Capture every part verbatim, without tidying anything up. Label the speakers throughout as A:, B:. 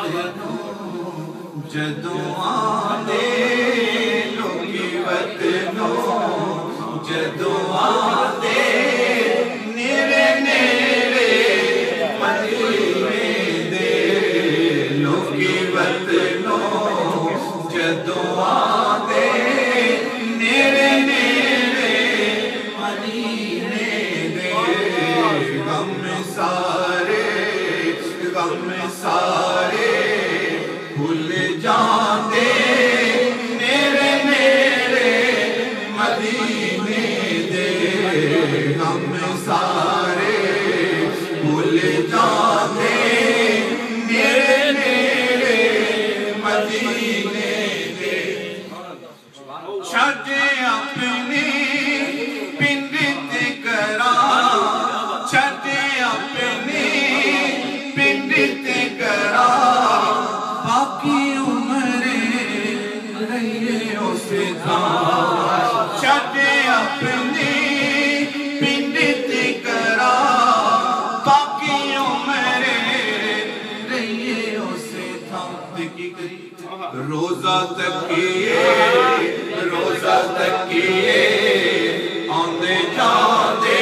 A: जदों आंदे लोकी वतनों जदों आंदे नेड़े नेड़े मदीने दे लोकी वतनों जदों आंदे नेड़े नेड़े मदीने दे गम सारे गम सारे भूल जाते मेरे मेरे मदीने दे गम सारे भूल जाते मेरे मेरे मदीने दे छड़े अपनी पिंड ते करा छड़े अपनी पिंड ते करा बाकी उम्रे रहिए उसे छड़े अपनी पिंड ते करा बाकी उम्रे रहिए उसे रोजा तकिए रोजा तकिए आंदे जाते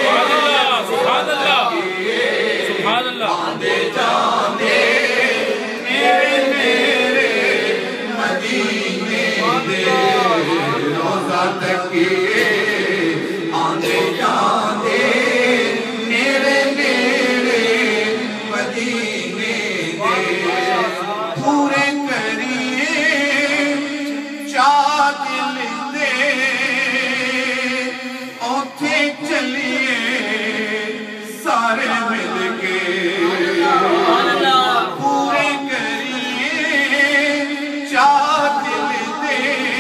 A: आंदे जाते मेरे मेरे मदीने दे रोजा तकिए आंदे जाते मेरे मेरे मदीने दे पूरे करिए चाह दिल दे ओथे चलिए सारे मिल के पूरे करिए चाह दिल दे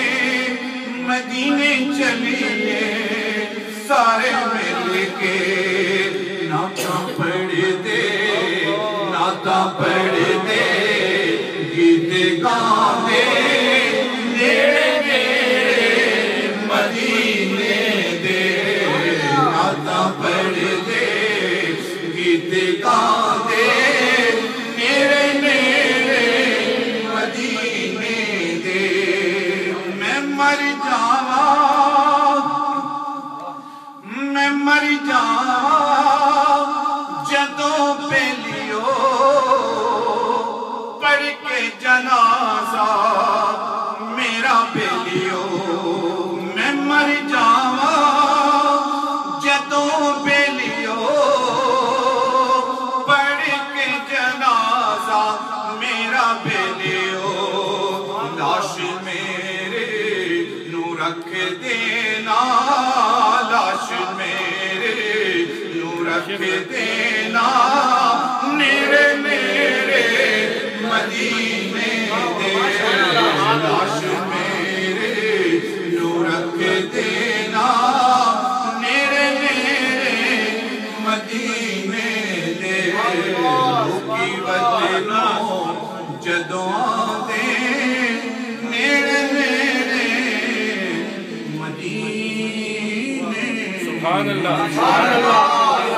A: मदीने चलिए सारे मिल के नाता पढ़ दे नाता पढ़ दे गीत गाते नेड़े नेड़े मदीने दे नाता पढ़ दे गीत गाते मेरे मेरे मदीने दे मैं मर जावा मैं मर जावा जदों बेलियो पढ़ के जनाजा मेरा बेलियो मैं मर जावा जदों बेलियो पढ़ के जनाजा मेरा बेलियो लाश मेरे नू रख देना लाश मेरे नू रख देना मेरे मेरे मदीने दे लाश मेरे नू रख देना मेरे मेरे मदीने दे लोकी वतनों जदों आंदे नेड़े नेड़े मदीने सुभान अल्लाह सुभान अल्लाह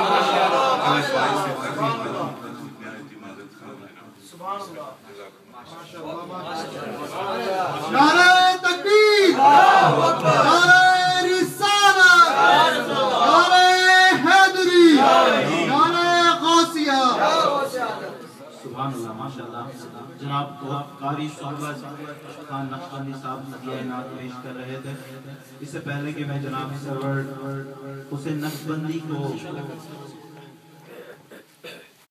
B: नारे तकबीर नारे रिसालत नारे हैदरी नारे गौसिया
C: सुभान अल्लाह माशाअल्लाह। जनाब को कारी खान नक्शबंदी साहब हदिया इनात पेश कर रहे थे। इससे पहले कि मैं जनाब सरवर हुसैन नक्शबंदी को